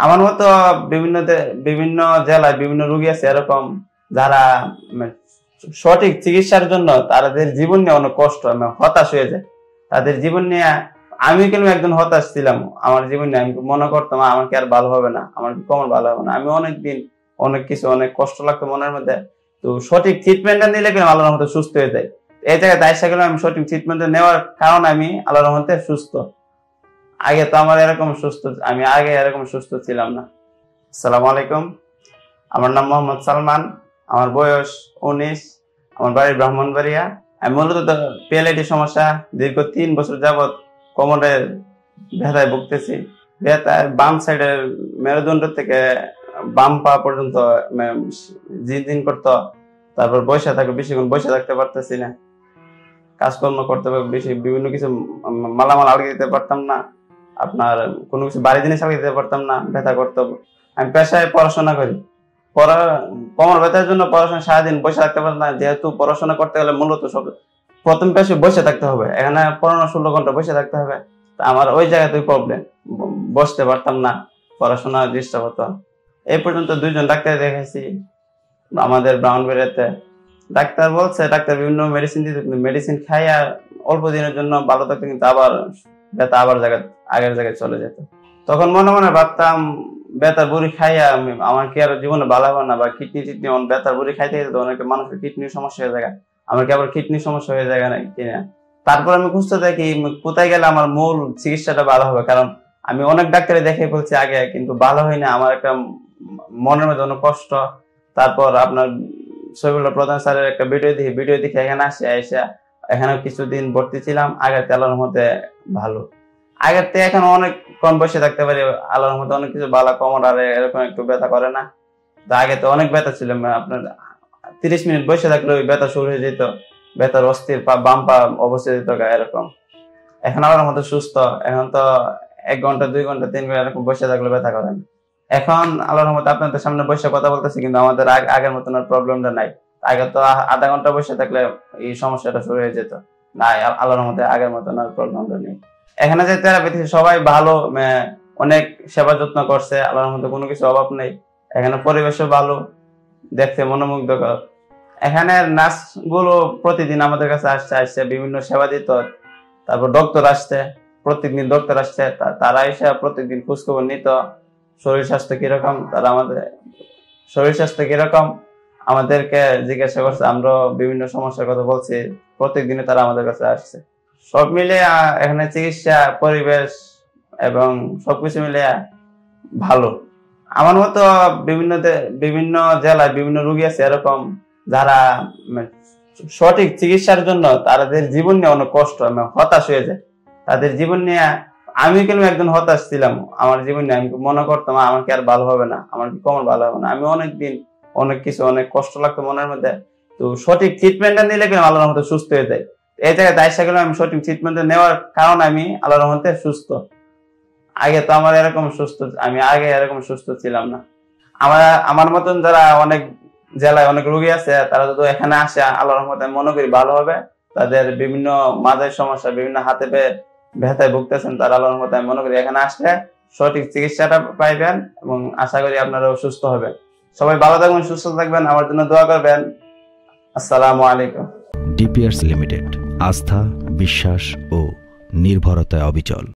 আমার মতো বিভিন্ন বিভিন্ন জেলায় বিভিন্ন রোগী আছে এরকম যারা সঠিক চিকিৎসার জন্য তাদের জীবন নিয়ে অনেক কষ্ট, হতাশ হয়ে যায় তাদের জীবন নিয়ে। আমি কিন্তু একজন হতাশ ছিলাম আমার জীবন নিয়ে। আমি মনে করতাম আমার কি আর ভালো হবে না, আমার কি কোমর ভালো হবে না। আমি অনেকদিন অনেক কষ্ট লাগতো মনের মধ্যে। তো সঠিক ট্রিটমেন্টটা নিলে কিন্তু আল্লাহর রহমতে সুস্থ হয়ে যায়। এই জায়গায় দায়িত্ব গেলে আমি সঠিক ট্রিটমেন্ট নেওয়ার কারণে আমি আল্লাহর রহমতে সুস্থ। আগে তো আমার আগে এরকম সুস্থ ছিলাম না। আসসালামু আলাইকুম, আমার নাম মোহাম্মদ সালমান, আমার বয়স 19, আমার বাড়ি ব্রাহ্মণবাড়িয়া। আমি মূলত পিএলআইডি সমস্যা দীর্ঘ 3 বছর যাবৎ কোমরের ব্যথায় ভুগতেছি। ব্যথায় বাম সাইডের মেরুদণ্ড থেকে বাম পা পর্যন্ত জিন করতো। তারপর বেশিক্ষণ বসে থাকতে পারতেছি না, কাজকর্ম করতে বিভিন্ন কিছু মালামাল আলগে দিতে পারতাম না, আপনার কোনো কিছু বাড়ি জিনিস আলগে দিতে পারতাম না, ব্যথা করতো। আমি পেশায় পড়াশোনা করি, কোমর ব্যথার জন্য পড়াশোনা সারাদিন বসে থাকতে পারতাম না। যেহেতু পড়াশোনা করতে গেলে মূলত প্রথম পেশায় বসে থাকতে হবে, এখানে 15-16 ঘন্টা বসে থাকতে হবে। আমার ওই জায়গাতেই প্রবলেম, বসতে পারতাম না, পড়াশোনা ডিস্টার্ব হতো। এই পর্যন্ত 2জন ডাক্তার দেখাইছি আমাদের ব্রাহ্মণবাড়িয়াতে। ডাক্তার বলছে, ডাক্তার বিভিন্ন মেডিসিন দিতে, মেডিসিন খাইয়া অল্প দিনের জন্য ভালো থাকতো, কিন্তু আবার ব্যথা আগের জায়গায় চলে যেত। তখন মনে ভাবতাম ব্যথার বুড়ি খাইয়া আমার কি আর জীবনে ভালো হবে না, বা কিডনি ব্যথার বুড়ি খাইতে যেত, অনেকে মানুষের কিডনির সমস্যা হয়ে যায়, আমার কি আবার কিডনির সমস্যা হয়ে যায় না কিনা। তারপর আমি খুঁজতে থাকি কোথায় গেলে আমার মূল চিকিৎসাটা ভালো হবে, কারণ আমি অনেক ডাক্তারে দেখে বলছি আগে, কিন্তু ভালো হয় না। আমার একটা মনের মধ্যে অনেক কষ্ট। তারপর আপনার শহীদুল্লাহ প্রধান স্যারের একটা ভিডিও দেখে এখানে এখানে কিছুদিন ভর্তি ছিলাম। আগের আল্লাহর মধ্যে ভালো, আগের থেকে এখন অনেক কম বসে থাকতে পারি, আল্লাহর মধ্যে অনেক কিছু ভালো। কোমর আর এরকম একটু ব্যথা করে না। আগে তো অনেক ব্যথা ছিল, আপনার 30 মিনিট বসে থাকলে ওই ব্যথা শুরু হয়ে যেত, ব্যথার অস্থির বাম পা অবস্থা যেত এরকম। এখন আল্লাহর মধ্যে সুস্থ। এখন তো 1 ঘন্টা 2 ঘন্টা 3 ঘন্টা এরকম বসে থাকলে ব্যথা করে না। এখন আল্লাহর মধ্যে আপনাদের সামনে বসে কথা বলতেছি, কিন্তু আমাদের আগের মতন আর প্রবলেমটা নাই। আগে তো আধা ঘন্টা বসে থাকলে এই সমস্যাটা শুরু হয়ে যেত। না, আল্লাহর মধ্যে আগের মতন আর প্রবলেমটা নেই। এখানে যে থেরাপি সবাই ভালো, অনেক সেবা যত্ন করছে, আল্লাহর মধ্যে কোনো কিছু অভাব নেই। এখানে পরিবেশও ভালো, দেখতে মনোমুগ্ধকর। এখানে নার্স গুলো প্রতিদিন আমাদের কাছে আসছে বিভিন্ন সেবা দিত। তারপর ডক্টর আসছে, প্রত্যেকদিন ডক্টর আসছে, তারা এসে প্রত্যেকদিন খোঁজখবর নিত শরীর স্বাস্থ্য কিরকম। আমাদেরকে জিজ্ঞাসা করছে, আমরা বিভিন্ন সমস্যার কথা বলছি, প্রত্যেকদিনে তারা আমাদের কাছে আসছে। সব মিলে এখানে চিকিৎসা, পরিবেশ এবং সবকিছু মিলে ভালো। আমার মতো বিভিন্ন জেলায় বিভিন্ন রোগী আছে এরকম যারা সঠিক চিকিৎসার জন্য তাদের জীবন নিয়ে অনেক কষ্ট, হতাশ হয়ে যায় তাদের জীবন নিয়ে। আমি কিন্তু একজন হতাশ ছিলাম আমার জীবন নিয়ে। আমি মনে করতাম আমার কি আর ভালো হবে না, আমার কি কোমর ভালো হবে না। আমি অনেক কষ্ট লাগতো মনের মধ্যে। তো সঠিক ট্রিটমেন্টটা নিলে কিন্তু আল্লাহর রহমতে সুস্থ হয়ে যায়। এই জায়গায় দায়িত্ব গেলে আমি সঠিক ট্রিটমেন্টটা নেওয়ার কারণে আমি আল্লাহর রহমতে সুস্থ। আগে তো আমার আগে এরকম সুস্থ ছিলাম না। আমার মতন যারা অনেক জেলায় অনেক রোগী আছে, তারা যদি এখানে আসে আল্লাহর রহমতে মনে করি ভালো হবে। তাদের বিভিন্ন মাঝের সমস্যা, বিভিন্ন হাতে ব্যথায় ভুগতেছেন, তারা আল্লাহর রহমতে আমি মনে করি এখানে আসলে সঠিক চিকিৎসাটা পাইবেন, এবং আশা করি আপনারাও সুস্থ হবেন। সবাই ভালো থাকবেন, সুস্থ থাকবেন, আমার জন্য দোয়া করবেন। আসসালামু আলাইকুম। ডিপিআরস লিমিটেড, আস্থা, বিশ্বাস ও নির্ভরতায় অবিচল।